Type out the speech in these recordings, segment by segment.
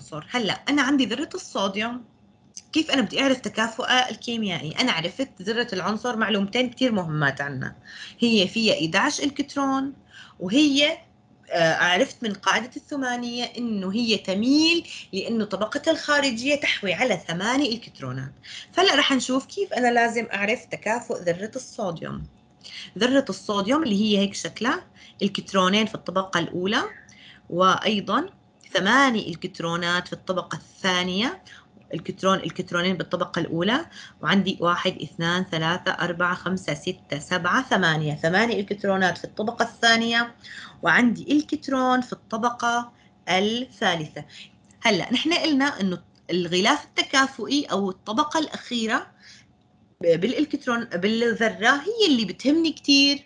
عنصر. هلا انا عندي ذرة الصوديوم، كيف انا بدي اعرف تكافؤها الكيميائي؟ انا عرفت ذرة العنصر معلومتين كثير مهمات عنها، هي فيها 11 الكترون، وهي عرفت من قاعدة الثمانية إنه هي تميل لأنه طبقتها الخارجية تحوي على 8 إلكترونات. فهلا رح نشوف كيف أنا لازم أعرف تكافؤ ذرة الصوديوم. ذرة الصوديوم اللي هي هيك شكلها، الكترونين في الطبقة الأولى، وأيضا 8 إلكترونات في الطبقة الثانية، الكترونين بالطبقة الأولى، وعندي 1 2 3 4 5 6 7 8 الكترونات في الطبقة الثانية، وعندي الكترون في الطبقة الثالثة. هلا نحن قلنا إنه الغلاف التكافؤي أو الطبقة الأخيرة بالإلكترون بالذرة هي اللي بتهمني كتير،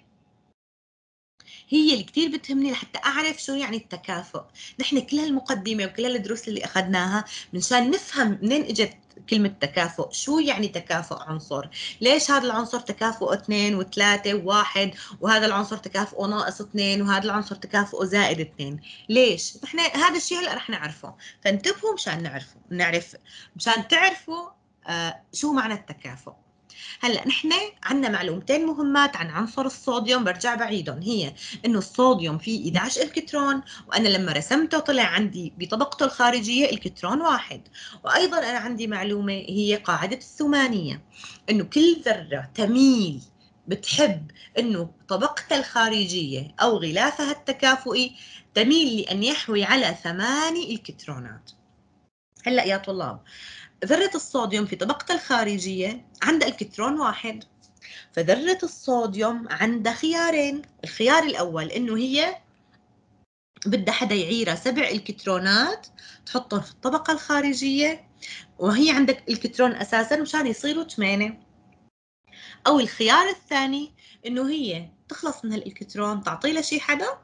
هي اللي كتير بتهمني لحتى أعرف شو يعني التكافؤ. نحن كل هالمقدمة وكل هالدروس اللي أخذناها منشان نفهم منين إجت كلمة تكافؤ، شو يعني تكافؤ عنصر، ليش هذا العنصر تكافؤه 2 و3 و1، وهذا العنصر تكافؤه ناقص 2، وهذا العنصر تكافؤه زائد 2. ليش؟ نحن هذا الشيء هلا رح نعرفه، فانتبهوا مشان نعرف مشان تعرفوا شو معنى التكافؤ. هلا نحن عندنا معلومتين مهمات عن عنصر الصوديوم برجع بعيدهم، هي انه الصوديوم فيه 11 الكترون، وانا لما رسمته طلع عندي بطبقته الخارجيه الكترون واحد. وايضا انا عندي معلومه هي قاعده الثمانيه، انه كل ذره تميل بتحب انه طبقتها الخارجيه او غلافها التكافؤي تميل لان يحوي على 8 الكترونات. هلا يا طلاب، ذرة الصوديوم في طبقتها الخارجية عندها الكترون واحد، فذرة الصوديوم عندها خيارين. الخيار الأول إنه هي بدها حدا يعيرها 7 الكترونات تحطهم في الطبقة الخارجية، وهي عندك الكترون أساساً مشان يصيروا 8. أو الخيار الثاني إنه هي تخلص من هالإلكترون تعطي لها شي حدا،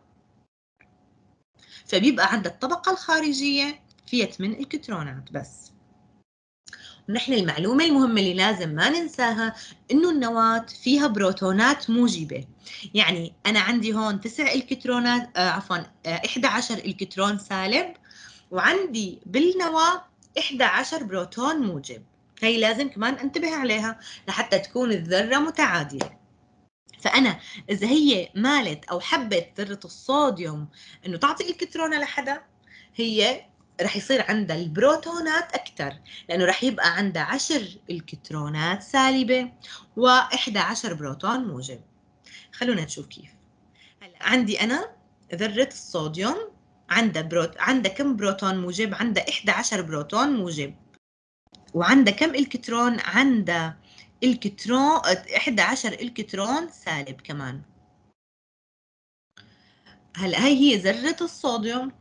فبيبقى عندها الطبقة الخارجية فيها 8 الكترونات بس. ونحن المعلومة المهمة اللي لازم ما ننساها إنه النواة فيها بروتونات موجبة، يعني أنا عندي هون 9 إلكترونات عفوا 11 إلكترون سالب، وعندي بالنواة 11 بروتون موجب. هي لازم كمان انتبه عليها لحتى تكون الذرة متعادلة. فأنا إذا هي مالت أو حبت ذرة الصوديوم إنه تعطي إلكترونة لحدا، هي رح يصير عندها البروتونات أكثر، لأنه رح يبقى عندها 10 إلكترونات سالبة و11 بروتون موجب. خلونا نشوف كيف. هلا عندي أنا ذرة الصوديوم عندها كم بروتون موجب؟ عندها 11 بروتون موجب. وعندها كم إلكترون؟ عندها 11 إلكترون سالب كمان. هلا هي ذرة الصوديوم،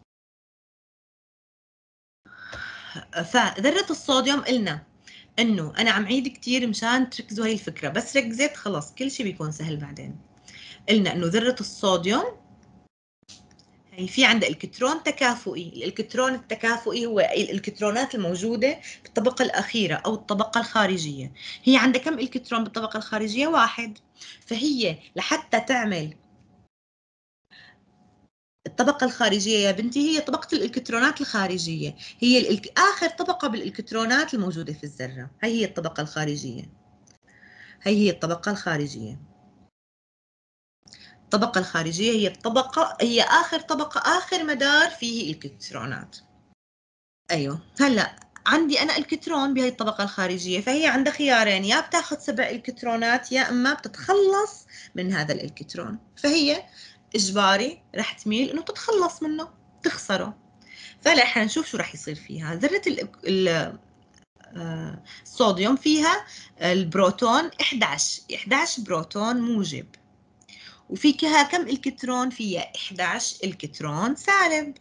فذرة الصوديوم قلنا انه انا عم عيد كثير مشان تركزوا هاي الفكرة، بس ركزت خلص كل شيء بيكون سهل بعدين. قلنا انه ذرة الصوديوم هي في عندها الكترون تكافؤي، الالكترون التكافؤي هو الالكترونات الموجودة في الطبقة الأخيرة أو الطبقة الخارجية. هي عندها كم الكترون بالطبقة الخارجية؟ واحد. فهي لحتى تعمل الطبقة الخارجية يا بنتي هي طبقة الإلكترونات الخارجية، هي آخر طبقة بالإلكترونات الموجودة في الذرة، هي الطبقة الخارجية. هي الطبقة الخارجية. الطبقة الخارجية هي آخر طبقة، آخر مدار فيه الإلكترونات. أيوه. هلأ عندي أنا الكترون بهي الطبقة الخارجية، فهي عندها خيارين، يا بتاخذ 7 إلكترونات يا إما بتتخلص من هذا الإلكترون، فهي إجباري رح تميل إنه تتخلص منه، تخسره. فهلا احنا نشوف شو رح يصير فيها. ذرة الصوديوم فيها البروتون 11 بروتون موجب، وفيها كم الكترون؟ فيها 11 الكترون سالب.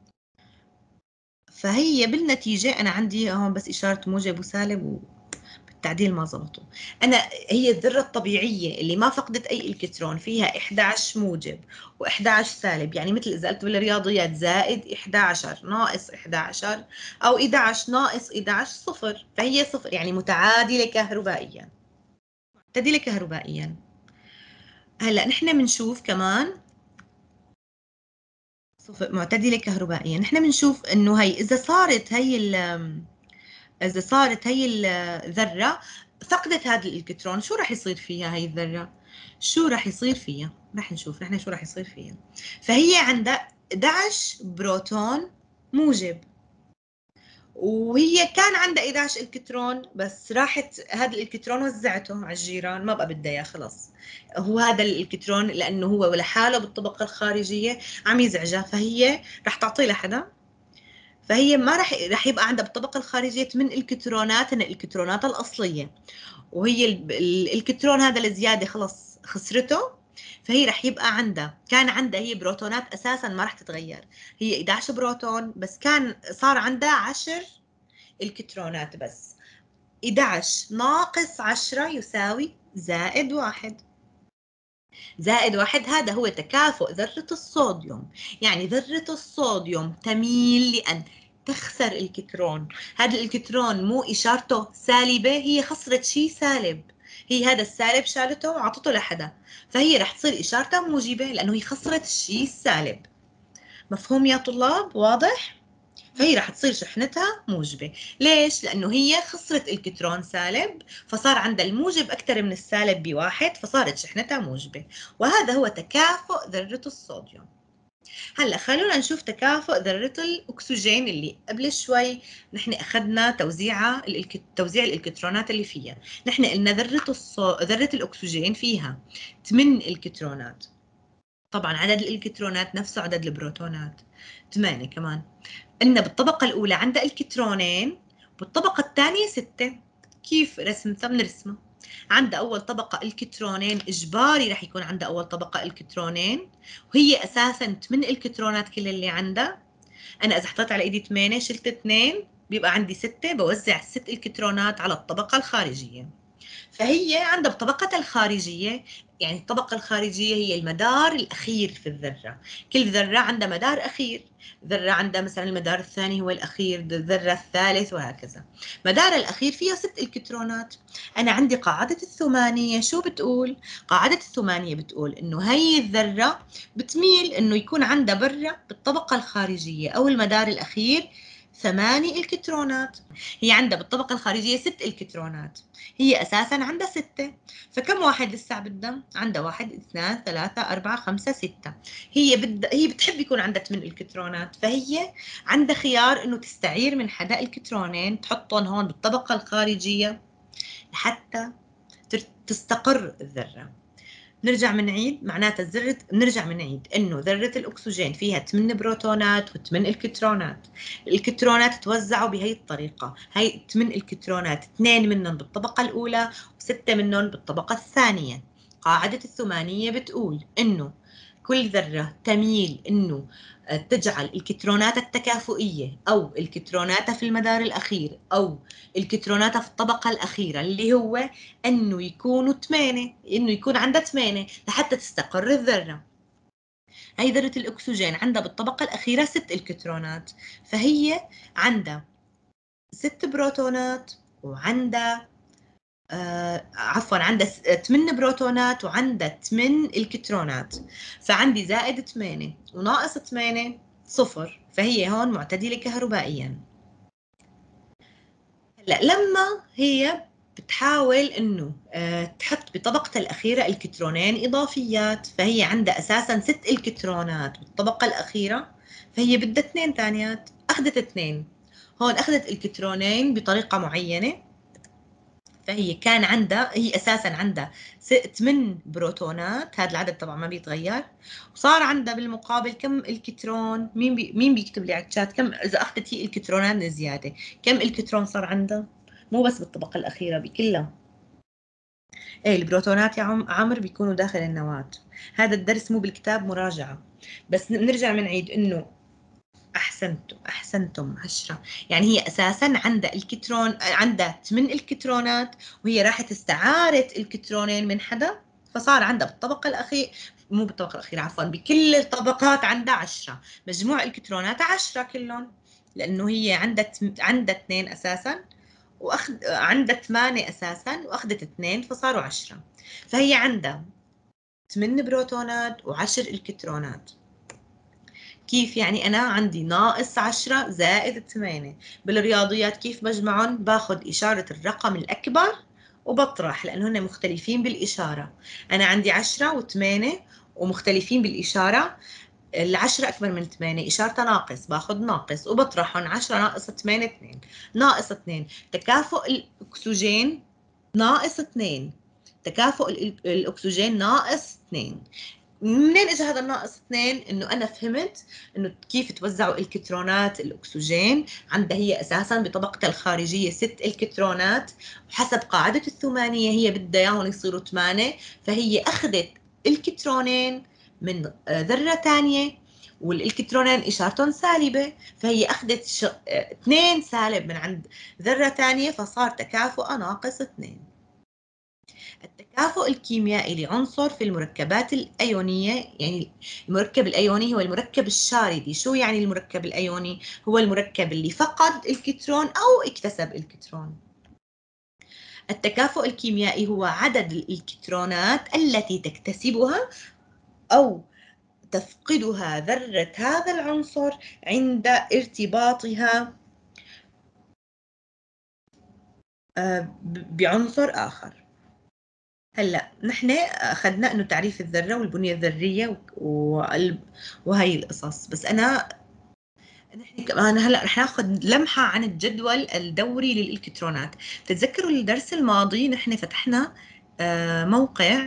فهي بالنتيجة أنا عندي هون بس إشارة موجب وسالب والتعديل ما زبطوا. هي الذرة الطبيعية اللي ما فقدت أي إلكترون فيها 11 موجب و11 سالب، يعني مثل إذا قلت بالرياضيات زائد 11 ناقص 11 أو 11 ناقص 11 صفر، فهي صفر، يعني متعادلة كهربائيا. معتدلة كهربائيا. هلا نحن بنشوف كمان معتدلة كهربائيا. نحن بنشوف انه هي اذا صارت هي الذرة فقدت هذا الالكترون، شو راح يصير فيها هي الذرة؟ شو راح يصير فيها؟ راح نشوف نحن شو راح يصير فيها. فهي عندها 11 بروتون موجب، وهي كان عندها 11 الكترون، بس راحت هذا الالكترون وزعته على الجيران، ما بقى بدها اياه خلص. هو هذا الالكترون لانه هو لحاله بالطبقه الخارجيه عم يزعجها، فهي راح تعطيه لحدا. فهي ما راح يبقى عندها بالطبقه الخارجيه 8 الكترونات، هن الالكترونات الاصليه، وهي الالكترون هذا الزياده خلص خسرته. فهي راح يبقى عندها، كان عندها هي بروتونات اساسا ما راح تتغير، هي 11 بروتون بس كان صار عندها 10 الكترونات بس. 11 ناقص 10 يساوي زائد 1. زائد 1 هذا هو تكافؤ ذرة الصوديوم. يعني ذرة الصوديوم تميل لأن تخسر الكترون. هذا الكترون مو إشارته سالبة، هي خسرت شيء سالب، هي هذا السالب شالته وعطته لحدا، فهي رح تصير إشارتها موجبة لأنه هي خسرت الشيء السالب. مفهوم يا طلاب؟ واضح؟ فهي راح تصير شحنتها موجبة. ليش؟ لأنه هي خسرت الكترون سالب، فصار عندها الموجب أكثر من السالب بواحد، فصارت شحنتها موجبة. وهذا هو تكافؤ ذرة الصوديوم. هلا خلونا نشوف تكافؤ ذرة الأكسجين اللي قبل شوي نحن أخذنا توزيع الإلكترونات اللي فيها. نحن قلنا ذرة الأكسجين فيها 8 إلكترونات، طبعا عدد الإلكترونات نفسه عدد البروتونات، 8 كمان. قلنا بالطبقة الأولى عندها الكترونين، بالطبقة الثانية 6. كيف رسمتها؟ بنرسمها. عندها أول طبقة الكترونين، إجباري رح يكون عندها أول طبقة الكترونين، وهي أساساً 8 الكترونات كل اللي عندها. أنا إذا حطيت على إيدي 8 شلت 2 بيبقى عندي 6، بوزع 6 الكترونات على الطبقة الخارجية. فهي عندها بالطبقة الخارجية، يعني الطبقة الخارجية هي المدار الأخير في الذرة. كل ذرة عندها مدار أخير، ذرة عندها مثلا المدار الثاني هو الأخير، الذرة الثالث وهكذا. مدار الأخير فيها 6 إلكترونات. أنا عندي قاعدة الثمانية شو بتقول؟ قاعدة الثمانية بتقول إنه هي الذرة بتميل إنه يكون عندها برا بالطبقة الخارجية أو المدار الأخير 8 إلكترونات. هي عندها بالطبقة الخارجية 6 إلكترونات، هي أساساً عندها 6، فكم واحد لسه بدها؟ عندها 1 2 3 4 5 6. هي بتحب يكون عندها 8 إلكترونات، فهي عندها خيار إنه تستعير من حدا إلكترونين تحطهم هون بالطبقة الخارجية لحتى تستقر الذرة. نرجع بنعيد معناتها نرجع بنعيد انه ذرة الاكسجين فيها 8 بروتونات و8 الكترونات. الالكترونات توزعوا بهي الطريقة، هي 8 الكترونات 2 منهم بالطبقة الاولى و6 منهم بالطبقة الثانية. قاعدة الثمانية بتقول انه كل ذرة تميل انه تجعل الكترونات التكافؤية او الكتروناتها في المدار الاخير او الكتروناتها في الطبقة الاخيرة اللي هو انه يكونوا 8، انه يكون عندها 8 لحتى تستقر الذرة. هي ذرة الأكسجين عندها بالطبقة الأخيرة 6 إلكترونات، فهي عندها 6 بروتونات وعندها عفوا عندها 8 بروتونات وعندها 8 إلكترونات. فعندي زائد 8 وناقص 8 صفر، فهي هون معتدلة كهربائيا. هلا لما هي بتحاول انه تحط بطبقتها الاخيره الكترونين اضافيات، فهي عندها اساسا 6 الكترونات بالطبقه الاخيره، فهي بدها 2 ثانيات، اخذت 2. هون اخذت الكترونين بطريقه معينه، فهي كان عندها، هي اساسا عندها 8 بروتونات، هذا العدد طبعا ما بيتغير، وصار عندها بالمقابل كم الكترون؟ مين بيكتب لي على الشات كم اذا اخذت هي الكترونات زياده؟ كم الكترون صار عندها؟ مو بس بالطبقه الاخيره بكلها. ايه البروتونات يا عمر بيكونوا داخل النواه. هذا الدرس مو بالكتاب، مراجعه. بس بنرجع بنعيد انه أحسنتم 10. يعني هي أساسا عندها عندها 8 الكترونات، وهي راحت استعارت الكترونين من حدا، فصار عندها بالطبقة الأخيرة، مو بالطبقة الأخيرة عفوا، بكل الطبقات عندها 10، مجموع الكترونات 10 كلهم، لأنه هي عندها 2 أساسا، عندها 8 أساسا وأخذت 2 فصاروا 10. فهي عندها 8 بروتونات و10 الكترونات. كيف يعني أنا عندي ناقص 10 زائد 8. بالرياضيات كيف بجمعهم؟ باخذ إشارة الرقم الأكبر وبطرح، لأنه هن مختلفين بالإشارة. أنا عندي 10 و8 ومختلفين بالإشارة. العشرة أكبر من 8، إشارتها ناقص، باخذ ناقص وبطرحهم. 10 ناقص 8 2. ناقص 2. تكافؤ الأكسجين ناقص 2. تكافؤ الأكسجين ناقص 2. منين اجى هذا الناقص 2؟ انه انا فهمت انه كيف توزعوا الكترونات الاكسجين. عندها هي اساسا بطبقتها الخارجيه 6 الكترونات، وحسب قاعده الثمانيه هي بدها اياهم يصيروا 8، فهي اخذت الكترونين من ذره ثانيه، والالكترونين اشارتهم سالبه، فهي اخذت 2 سالب من عند ذره ثانيه، فصار تكافؤها ناقص 2. التكافؤ الكيميائي لعنصر في المركبات الأيونية، يعني المركب الأيوني هو المركب الشاردي. شو يعني المركب الأيوني؟ هو المركب اللي فقد الكترون أو اكتسب الكترون. التكافؤ الكيميائي هو عدد الإلكترونات التي تكتسبها أو تفقدها ذرة هذا العنصر عند ارتباطها بعنصر آخر. هلا نحن اخذنا انه تعريف الذره والبنيه الذريه وهي القصص، بس نحن كمان هلا رح ناخذ لمحه عن الجدول الدوري للالكترونات. تتذكروا الدرس الماضي نحن فتحنا موقع.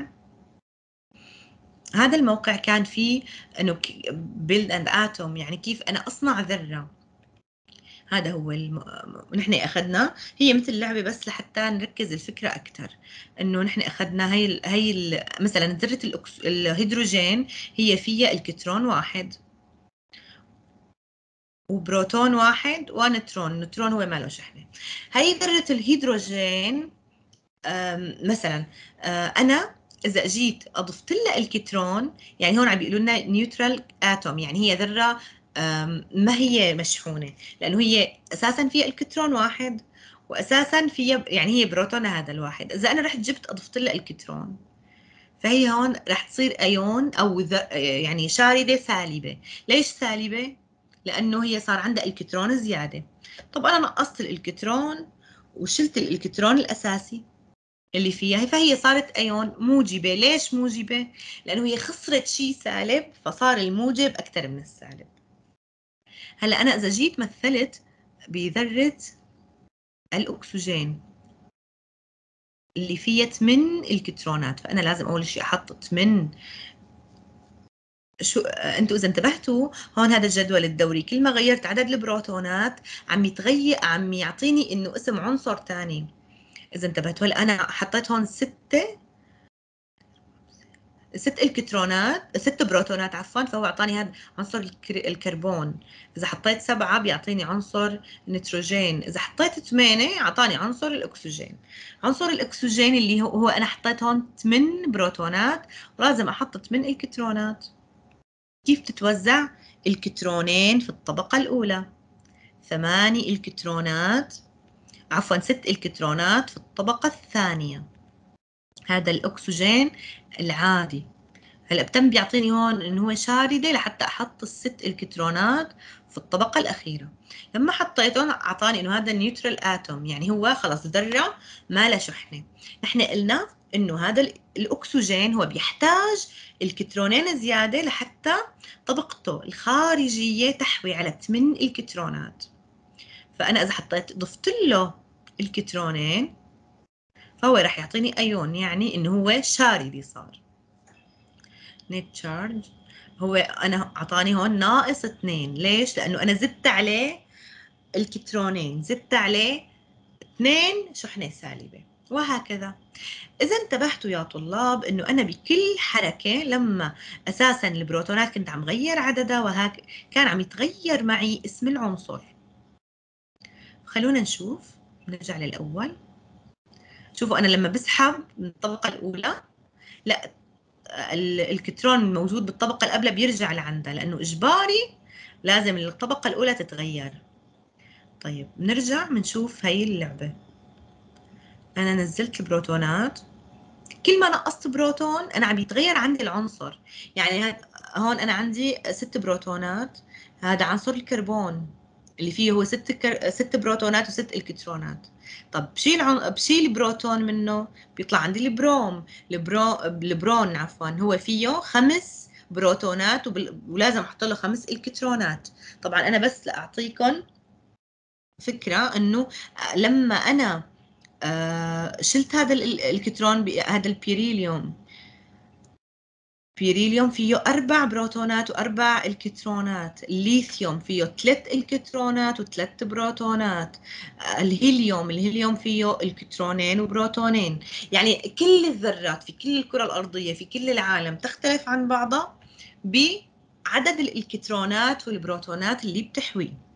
هذا الموقع كان فيه انه build and atom، يعني كيف انا اصنع ذره. هذا هو نحن اخذنا، هي مثل لعبه بس لحتى نركز الفكره اكثر. انه نحن اخذنا مثلا ذره الهيدروجين هي فيها الكترون واحد وبروتون واحد ونيوترون. النيوترون هو ما له شحنه. هي ذره الهيدروجين مثلا انا اذا جيت اضفت لها الكترون، يعني هون عم بيقولوا لنا نيوترال اتوم، يعني هي ذره ما هي مشحونه، لانه هي اساسا فيها الكترون واحد، واساسا فيها يعني هي بروتونها هذا الواحد. اذا انا رحت جبت اضفت لها الكترون، فهي هون رح تصير ايون او يعني شارده سالبه. ليش سالبه؟ لانه هي صار عندها الكترون زياده. طب انا نقصت الالكترون وشلت الالكترون الاساسي اللي فيها، فهي صارت ايون موجبه. ليش موجبه؟ لانه هي خسرت شيء سالب، فصار الموجب اكثر من السالب. هلا انا اذا جيت مثلت بذره الاكسجين اللي فيها 8 الكترونات، فانا لازم اول شيء احط 8. شو انتوا اذا انتبهتوا هون هذا الجدول الدوري كل ما غيرت عدد البروتونات عم يتغير، عم يعطيني انه اسم عنصر ثاني. اذا انتبهتوا هلا انا حطيت هون 6 الكترونات، 6 بروتونات عفوا، فهو اعطاني هذا عنصر الكربون. اذا حطيت 7 بيعطيني عنصر النيتروجين. اذا حطيت 8 اعطاني عنصر الاكسجين. عنصر الاكسجين اللي هو انا حطيت هون 8 بروتونات ولازم احط 8 الكترونات. كيف تتوزع الكترونين في الطبقة الأولى؟ 8 الكترونات، عفوا 6 الكترونات في الطبقة الثانية. هذا الأكسجين العادي. هلا بتم بيعطيني هون انه هو شاردة لحتى احط الست الكترونات في الطبقة الأخيرة. لما حطيتهم اعطاني انه هذا نيوترال اتوم، يعني هو خلص ذرة ما لها شحنة. نحن قلنا انه هذا الاكسجين هو بيحتاج الكترونين زيادة لحتى طبقته الخارجية تحوي على 8 الكترونات. فانا اذا ضفت له الكترونين فهو راح يعطيني ايون، يعني انه هو شاردي صار. نت تشارج هو انا اعطاني هون ناقص 2. ليش؟ لانه انا زدت عليه الكترونين، زدت عليه 2 شحنة سالبة، وهكذا. إذا انتبهتوا يا طلاب إنه أنا بكل حركة لما أساساً البروتونات كنت عم غير عددها وهيك كان عم يتغير معي اسم العنصر. خلونا نشوف، نرجع للأول. شوفوا أنا لما بسحب من الطبقة الأولى، لا الكترون الموجود بالطبقة الأولى بيرجع لعندها، لأنه إجباري لازم الطبقة الأولى تتغير. طيب بنرجع بنشوف هي اللعبة. أنا نزلت البروتونات، كل ما نقصت بروتون أنا عم يتغير عندي العنصر. يعني هون أنا عندي 6 بروتونات، هذا عنصر الكربون اللي فيه هو 6 بروتونات و6 الكترونات. طب بشيل البروتون منه بيطلع عندي البروم. البرون عفوا هو فيه 5 بروتونات ولازم احط له 5 الكترونات. طبعا انا بس لاعطيكم فكره انه لما انا شلت هذا الالكترون، هذا البيريليوم فيه 4 بروتونات و4 الكترونات. الليثيوم فيه 3 الكترونات و3 بروتونات. الهيليوم فيه الكترونين وبروتونين. يعني كل الذرات في كل الكرة الأرضية في كل العالم تختلف عن بعضها بعدد الإلكترونات والبروتونات اللي بتحويه.